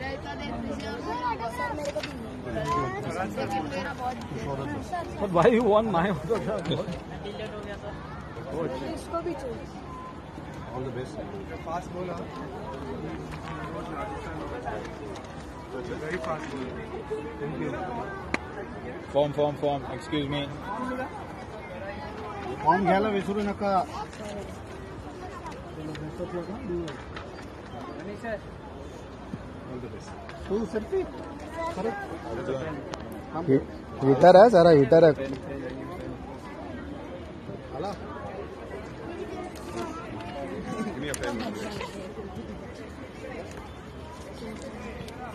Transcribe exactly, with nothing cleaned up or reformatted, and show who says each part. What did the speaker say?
Speaker 1: But why you want my auto?
Speaker 2: इसको भी चाहिए.
Speaker 3: All the best. Fast bowler. Very fast bowler. Thank you.
Speaker 4: Form, form, form. Excuse me.
Speaker 3: Form घ्यायला विसरू नका. All the best. तू selfie.
Speaker 1: Heater है सारा हीटर है.
Speaker 3: आला. Give me a pen.